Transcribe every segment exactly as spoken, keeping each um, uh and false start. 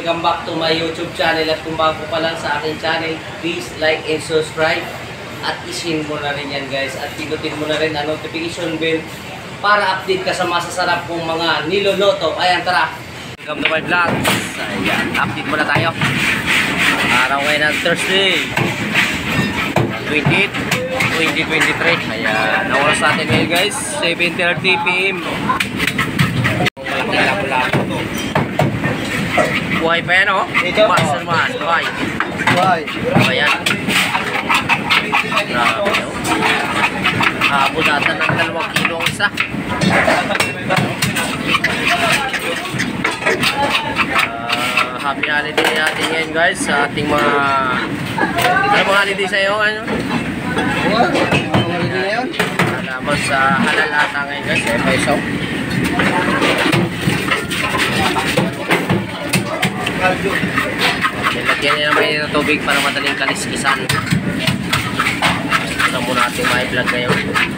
welcome back to my YouTube channel. At kung bago pa lang sa aking channel, please like and subscribe. At isin mo na rin yan guys. At pinutin mo na rin ang notification bell para update ka sa masasarap kong mga niloloto. Ayan, tara! Welcome to my vlog. Ayan, update muna tayo. Araw ngayon ng Thursday, twenty-eight, twenty twenty-three. Ayan, ang oras natin ngayon guys, seven thirty p m Buhay pa yan o? Master mas, buhay. Buhay. Ayan. Grabe o. Habulatan ng dalawang kilo ang isa. Uh, happy holiday natin ngayon guys sa ating mga... Ano mga holiday sa'yo? Ano? What? Ano holiday ngayon? Alam sa halal ata ngayon guys. Eh, peso. Nilagyan niya naman yung tubig para madaling kaliskisan. Ito muna natin may vlog ngayon.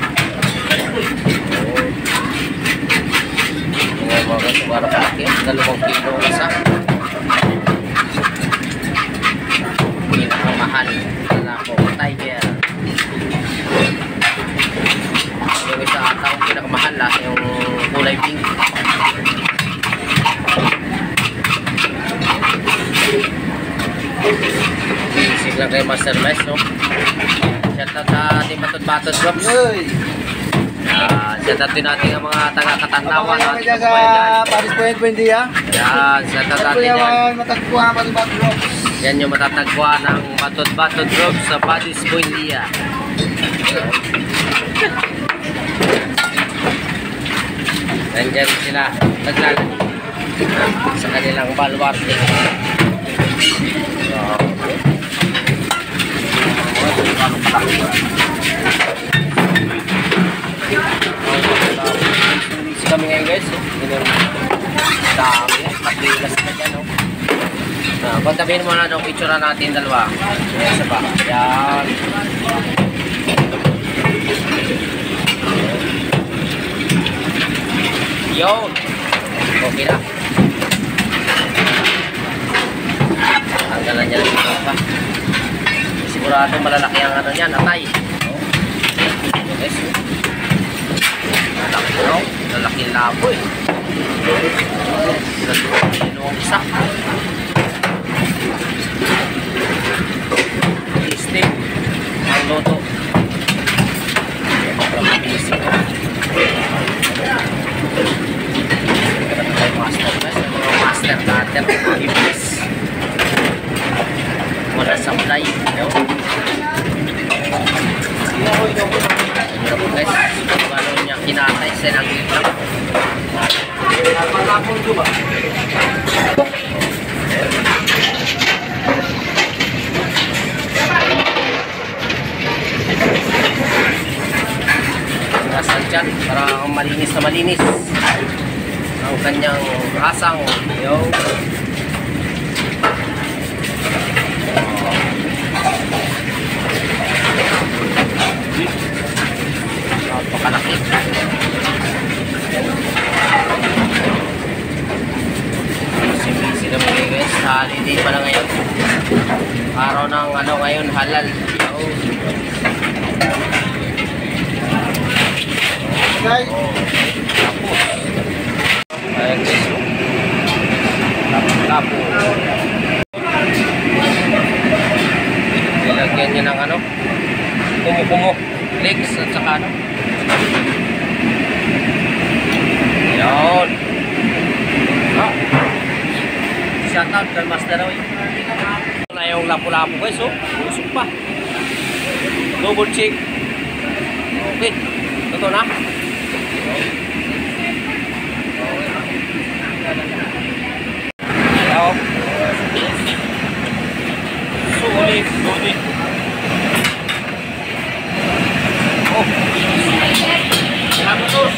Ngayon mga guys, para palaki. Dalawang kilo isa. Pinakamahal. Wala ko, tiger. Yung isa ata ang pinakamahal ha, yung kulay pink. Bisig lang kayo Master Mes, no? Shoutout sa ating batod-batod drops. Uh, shoutout din natin ang mga taga-katantawan. Ako kayo sa Paris Point, Buendia. Yan, shoutout natin yan. Matagpuan ang batod-batod drops. Yan yung matatagpuan ng batod-batod drops sa Paris Buendia. Nandyan sila naglalag sa kanilang baluarte. Isi kami ngayon guys. Dami. Matigas na dyan. Pagtabihin mo na itong picture natin dalawa. Yan isa pa. Yan. Yun. Okay na. Tanggalan niya lang ito pa. Sigurado malalaki ang ano niyan, atay. Yes. Malaki no? Lalaki labo eh. Dalawang isa. Tasting. Ang loto. Mabilising ko. Master guys. Master cutter. Iblis. Wala supply. Hirap guys. Ano niya kinatay sa naglit lang. Napalapon ko ba? Nasaan dyan para malinis na malinis ang kanyang asang. Yo. Napakalaki. Busy-busy kami guys. Holiday pala ngayon. Araw ng ano ngayon, halal. Oh. Guys. Oh. Tapos. Ayan guys. Tapos. Nilagyan niya ng ano. Kumu-kumu. Legs at saka ano. Yun. Ah. Shoutout kay Master Roy. Ito na yung lapu-lapu guys. Oh. Usok pa. Double check. Okay. Ito na. Hello. Sulit. Sulit. Oh. Tapos.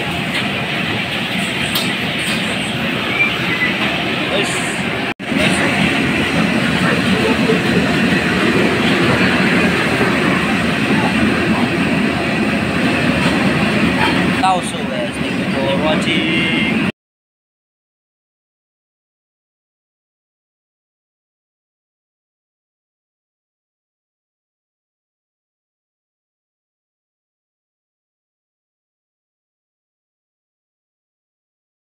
Guys. Tao so guys. Thank you for watching.